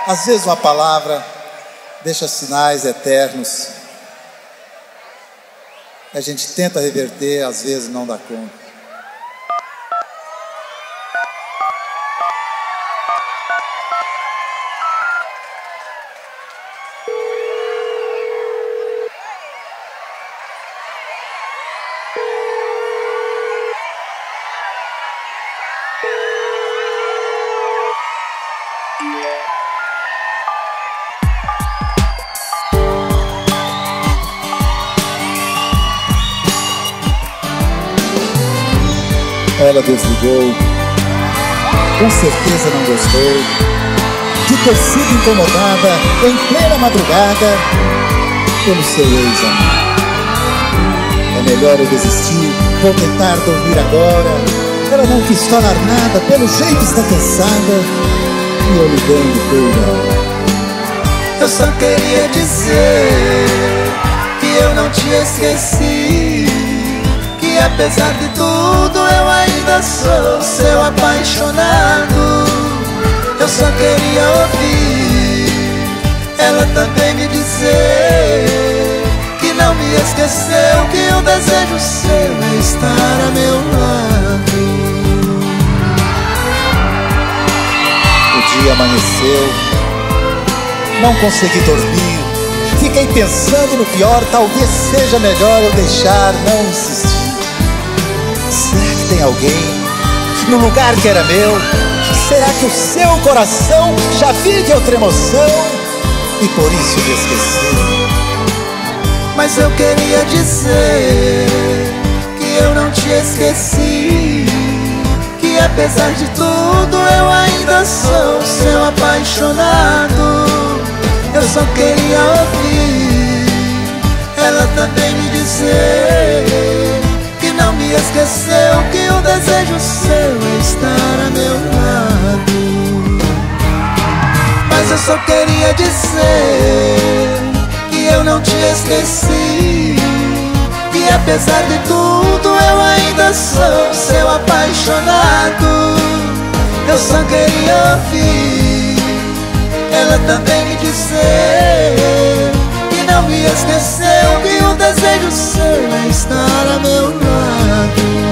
Às vezes uma palavra deixa sinais eternos. A gente tenta reverter, às vezes não dá conta. Ela desligou, com certeza não gostou de ter sido incomodada em plena madrugada pelo seu ex-amor. É melhor eu desistir, vou tentar dormir agora. Ela não quis falar nada, pelo jeito está cansada, e eu ligando toda hora. Eu só queria dizer que eu não te esqueci, que apesar de tudo eu ainda sou seu apaixonado. Eu só queria ouvir ela também me dizer que não me esqueceu, que o desejo seu é estar a meu lado. O dia amanheceu, não consegui dormir, fiquei pensando no pior, talvez seja melhor eu deixar, não insistir. Será que tem alguém no lugar que era meu? Será que o seu coração já vive outra emoção e por isso me esqueceu? Mas eu queria dizer que eu não te esqueci, que apesar de tudo eu ainda sou seu apaixonado. Eu só queria ouvir ela também me dizer que não me esqueceu, que o desejo seu é estar a meu lado. Mas eu só queria dizer que eu não te esqueci, que apesar de tudo eu ainda sou seu apaixonado. Eu só queria ouvir ela também me dizer que não me esqueceu, que o desejo seu é estar a meu lado.